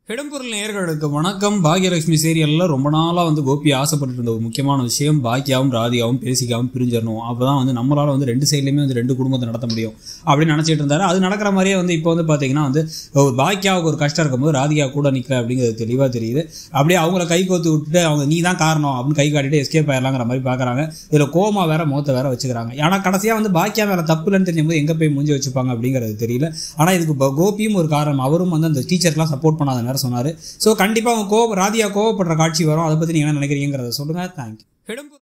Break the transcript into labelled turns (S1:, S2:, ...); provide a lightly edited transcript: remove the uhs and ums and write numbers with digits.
S1: இடம்பொருள் நேயர்களுக்கு வணக்கம். பாக்யலட்சுமி சீரியல்ல ரொம்ப நாளா கோபி ஆசைப்பட்டு இருந்த ஒரு முக்கியமான விஷயம் பாக்கியாவும் ராதிகாவும் பேசிக்காவும் பிரிஞ்சிடணும். அப்பதான் நம்மளால ரெண்டு சைட்லயுமே ரெண்டு குடும்பத்தை நடத்த முடியும் அப்படின்னு நினைச்சிட்டு இருந்தாரு. அது நடக்கிற மாதிரியே இப்போ பாத்தீங்கன்னா பாக்கியாவுக்கு ஒரு கஷ்டம் இருக்கும்போது ராதிகா கூட நிற்க அப்படிங்கிறது தெளிவா தெரியுது. அப்படியே அவங்கள கை கோத்து விட்டுட்டு அவங்க நீ தான் காரணம் அப்படின்னு கை காட்டிட்டு எஸ்கேப் ஆயிடலாங்கிற மாதிரி பாக்குறாங்க. இதுல கோமா வேற முகத்தை வேற வச்சுக்கிறாங்க. ஆனா கடைசியா பாக்கியா மேல தப்பு இல்லைன்னு தெரியும்போது எங்க போய் மூஞ்சி வச்சுப்பாங்க அப்படிங்கிறது தெரியல. ஆனா இதுக்கு கோபியும் ஒரு காரணம். அவரும் அந்த டீச்சர்லாம் சப்போர்ட் பண்ணாத நேரம் சொன்னாரு. சோ கண்டிப்பா ராதிகா கோவப்படுற காட்சி வரும். அதை பத்தி நீங்க என்ன நினைக்கிறீங்கிறத சொல்லுங்க. தேங்க்யூ.